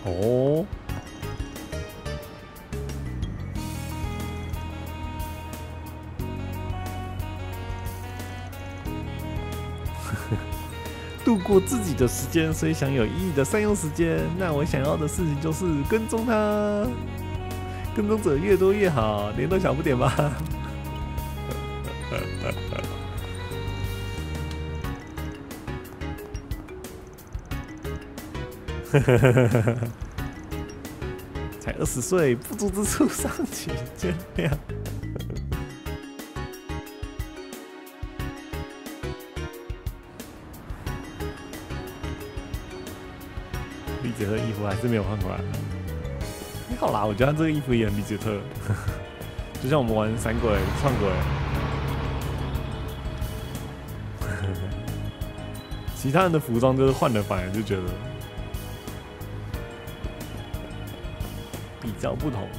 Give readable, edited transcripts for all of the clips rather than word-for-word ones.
哦，度过自己的时间，所以想有意义的善用时间。那我想要的事情就是跟踪他，跟踪者越多越好，联络小不点吧。才20岁，不足之处尚请见谅。李杰特衣服还是没有换回来。还好啦，我觉得他这个衣服也很李杰特，就像我们玩闪鬼、创鬼，其他人的服装就是换了，反而就觉得比较不同。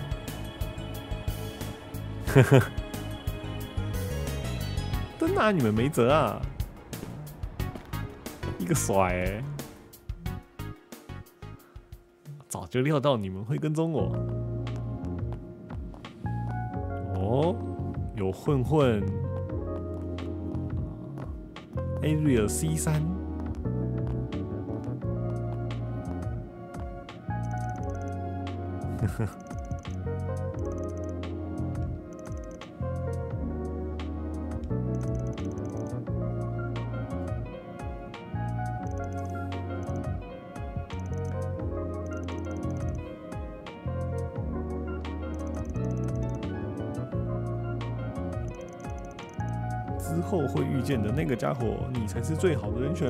真拿你们没辙啊！一个甩欸，早就料到你们会跟踪我。哦，有混混 Area C3。之后会遇见的那个家伙，你才是最好的人选。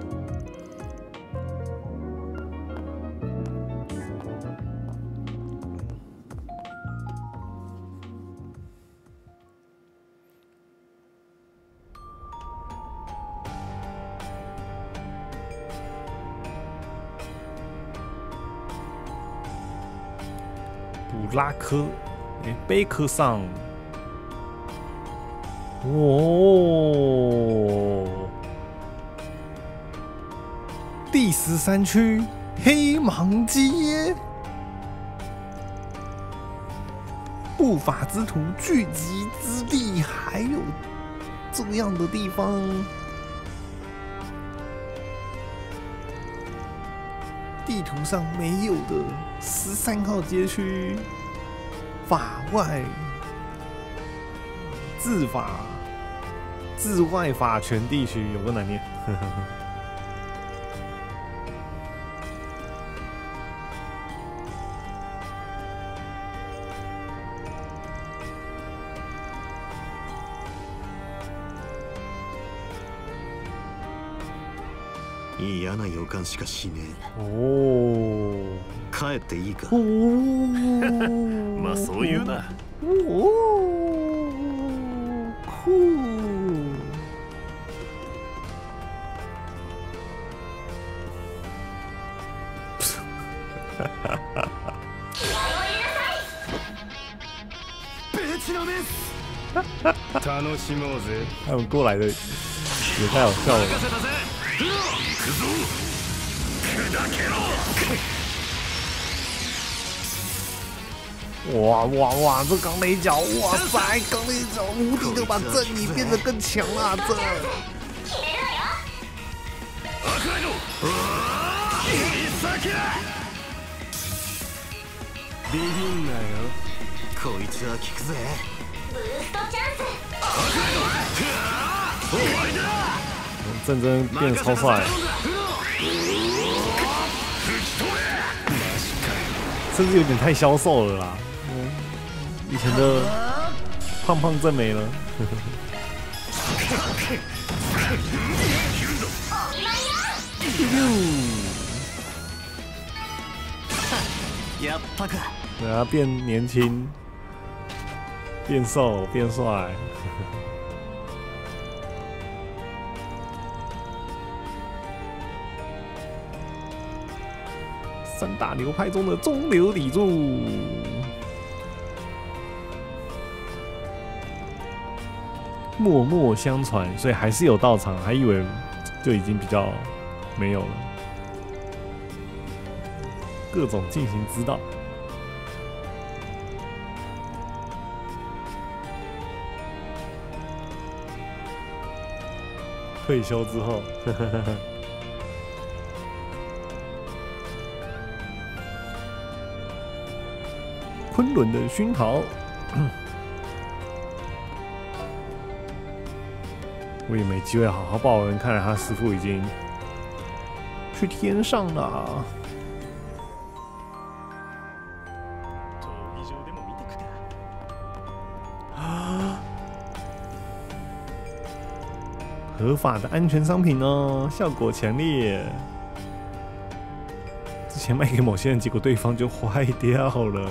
布拉克，贝克上。哦，第13区黑芒街，不法之徒聚集之地，还有这样的地方。地图上没有的13号街区，法外。治外法权地区有个难念。 嫌な予感しかしねえ。 おお。 帰っていいか。 おお。 まあそう言うな。 おお。 楽しもうぜ。 他们过来的也太好笑了吧！哇哇哇！这钢雷角，哇塞，钢雷角无敌的把正义变得更强了，这。 ビビんなよ。こいつは効くぜ。 ブーストチャンス。 郑真变超帅，甚至有点太消瘦了啦。以前的胖胖正没了。 やったか。 对啊，变年轻，变瘦，变帅。三大流派中的中流砥柱，默默相传，所以还是有到场，还以为就已经比较没有了。 各种进行指导。退休之后，昆仑的熏陶。我也没机会好好报恩，看来他师傅已经去天上了。啊！合法的安全商品哦，效果强烈。之前卖给某些人，结果对方就坏掉了。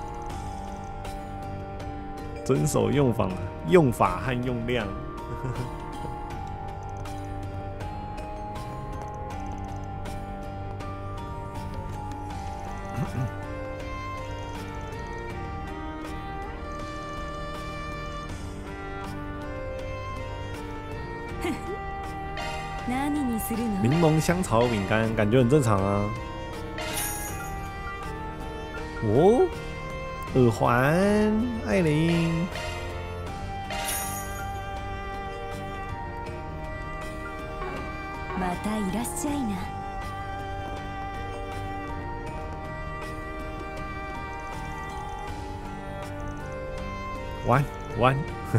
遵守用法和用量。柠檬香草饼干感觉很正常啊。哦，耳环，艾琳。 またいらっしゃいな。 玩，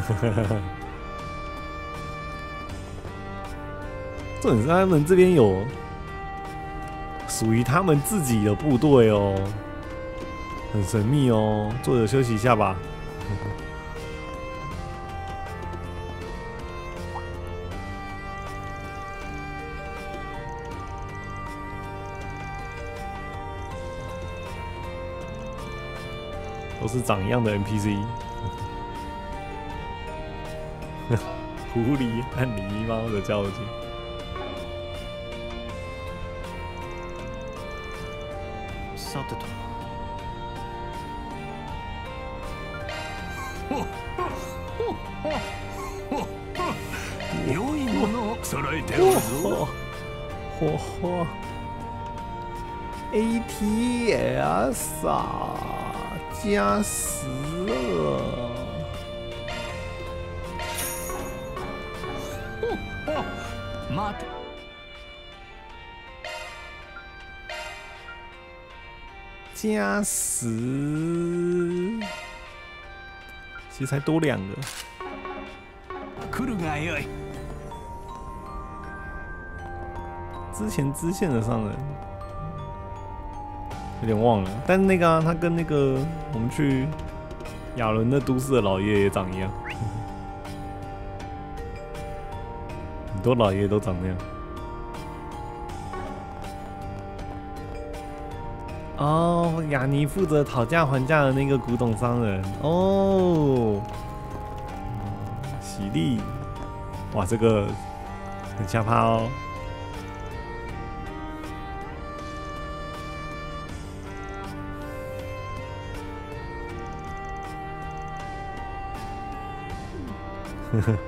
重点是他们这边有属于他们自己的部队哦，很神秘哦。坐着休息一下吧。都是长一样的 NPC。狐狸和狸猫的交集。 さてと。良いものを揃えておるぞ。 嚯！ATS 啊，加10了。 待て。 加10，其实才多2个。 来るがよい。 之前支线的商人有点忘了，但是那个啊，他跟那个我们去亚伦的都市的老爷也长一样，很多老爷都长那样。哦，雅尼负责讨价还价的那个古董商人哦，喜力，哇，这个很下趴哦。呵呵。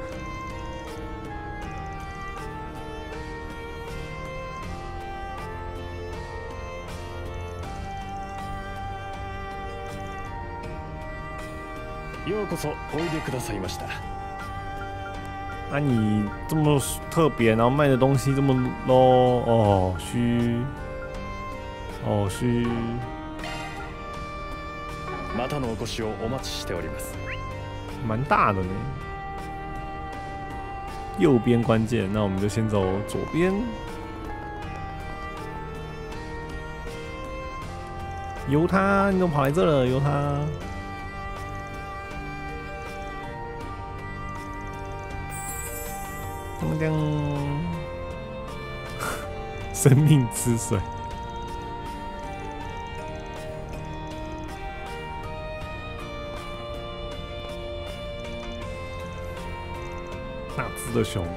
ようこそおいでくださいました。 啊，你这么特别，然后卖的东西这么 low 哦，虚。 またのお越しをお待ちしております。 蛮大的呢。右边关键，那我们就先走左边。由他，你怎么跑来这了？由他。这样，生命之水。大只的熊，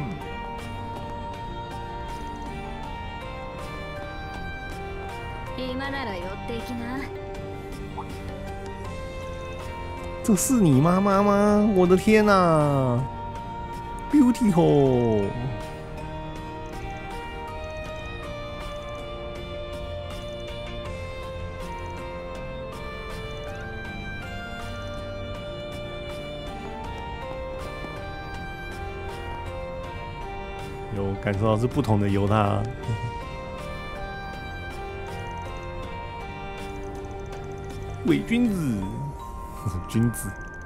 今なら寄っていきな。 这是你妈妈吗？我的天哪！Beautiful， 有感受到是不同的犹他。伪君子，君子。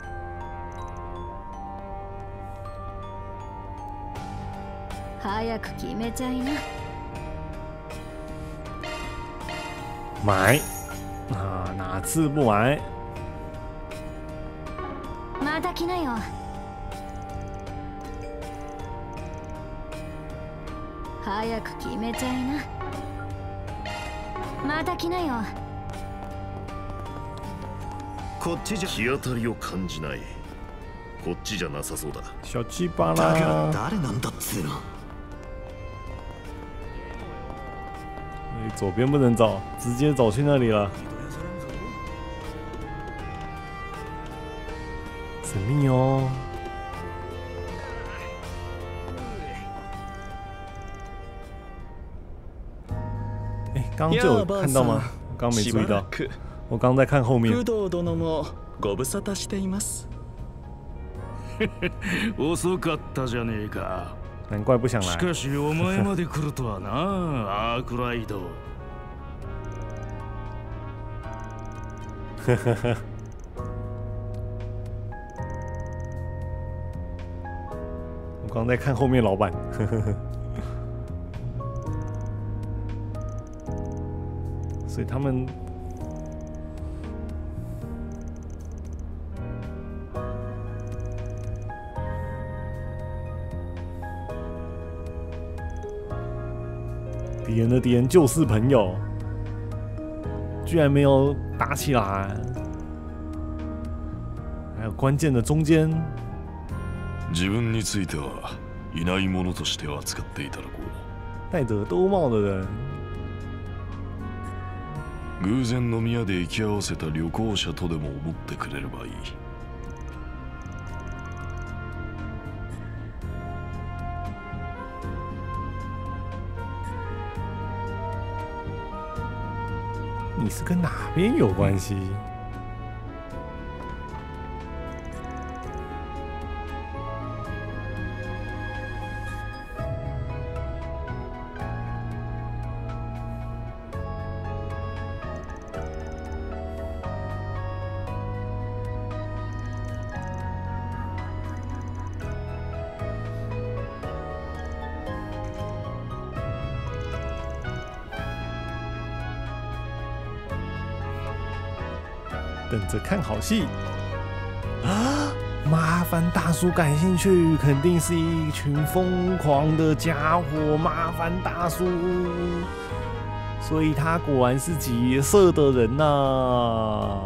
早く決めちゃいな。 买啊，哪次不买？ また来なよ。早く決めちゃいな。また来なよ。 こっちじゃ気当たりを感じない。こっちじゃなさそうだ。 小鸡巴だから啦！ 誰なんだっつうの。 左边不能走，直接走去那里了。神秘哦！哎，刚刚就有看到吗？我刚没注意到，我刚在看后面。 工藤殿もご無沙汰しています。 遅かったじゃねえか。 难怪不想来。 しかしお前まで来るとはな、アークライド。 我刚在看后面老板。所以他们敌人的敌人就是朋友，居然没有打起来。还有关键的中间， 自分についてはいないものとして扱っていただこう。 戴着兜帽的人。 偶然飲み屋で行き合わせた旅行者とでも思ってくれればいい。 你是跟哪边有关系？等着看好戏啊！麻烦大叔感兴趣，肯定是一群疯狂的家伙。麻烦大叔，所以他果然是劫色的人呐、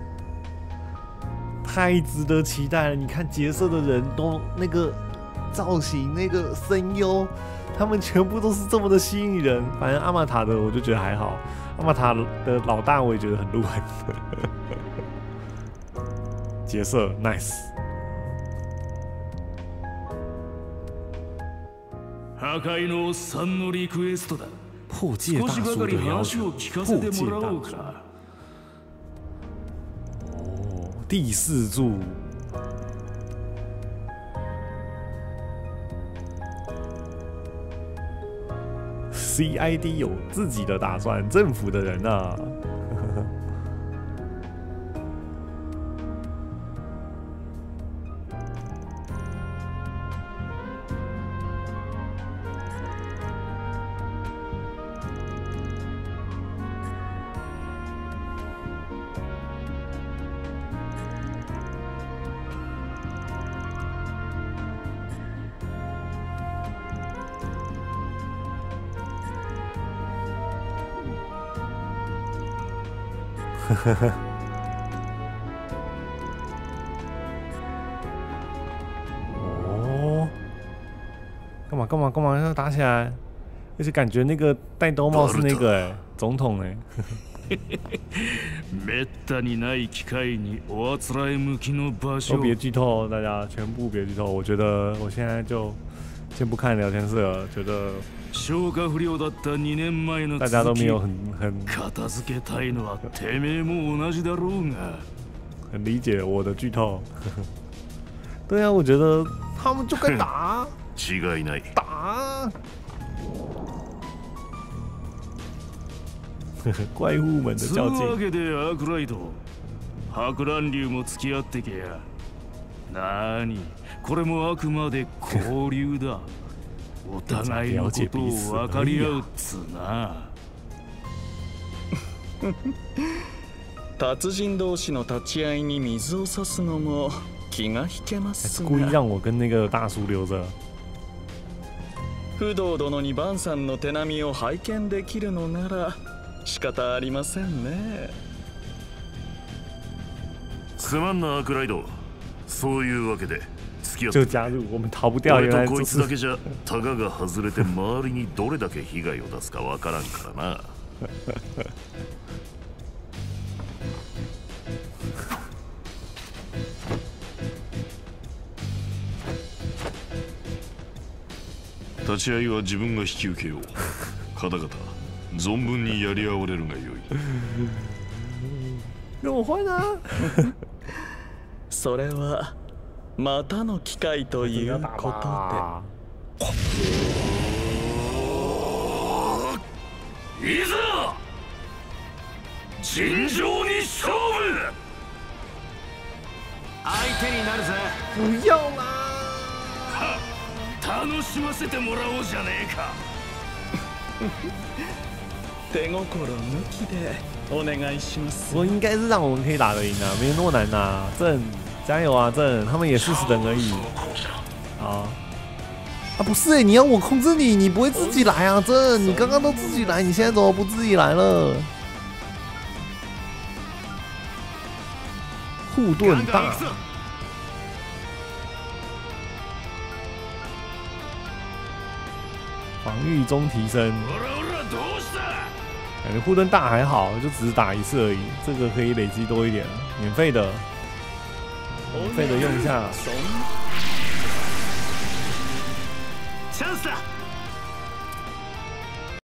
太值得期待了！你看劫色的人都那个造型、那个声优，他们全部都是这么的吸引人。反正阿玛塔的我就觉得还好，阿玛塔的老大我也觉得很鹿晗。角色 nice。 破壊のおっさんのリクエストだ。 破戒大少しばかり叔的要話求。 を聞かせてもらおうか。 哦，第四柱。CID 有自己的打算，政府的人啊。哦，干嘛要打起来？而且感觉那个戴兜帽是那个总统めったにない機会におあつらえ向きの場所。 都别剧透，大家全部别剧透。我觉得我现在就先不看聊天室了，觉得消化不良だった2年前の大家都没有続很き片付けたいのはてめえも同じだろうが。 很理解我的剧透。对啊，我觉得他们就该打違いない。 打。 啊！怪物们的较劲。 つうわけでアークライド、白蘭流も付き合ってけや。なに、これもあくまで交流だ。お互いのことを分かり合うっつうな。 達人同士の立ち合いに水を差すのも気が引けますが。 故意让我跟那个大叔留着。 不動殿にバンさんの手並みを拝見できるのなら仕方ありませんね。 すまんなアークライド。そういうわけで付き合って就加入，我们逃不掉。原来俺とこいつだ是けじゃタガが外れて周りにどれだけ被害を出すかわからんからな。立ち会いは自分が引き受けよう。方々存分にやり合われるがよい。 跟我换啊！ それはまたの機会ということで。いざ尋常に勝負。 相手になるぜ。 不要啦！ 楽しませてもらおうじゃねえか。 手心抜きでお願いします。 我应该是让我们可以打得赢啊，没有那么难呐。郑，加油啊，郑！他们也40人而已。好。啊，不是你要我控制你，你不会自己来啊，郑！你刚刚都自己来，你现在怎么不自己来了？护盾大。防御中提升，感觉护盾大还好，就只是打1次而已。这个可以累积多一点，免费的，用一下。 チャンスだ。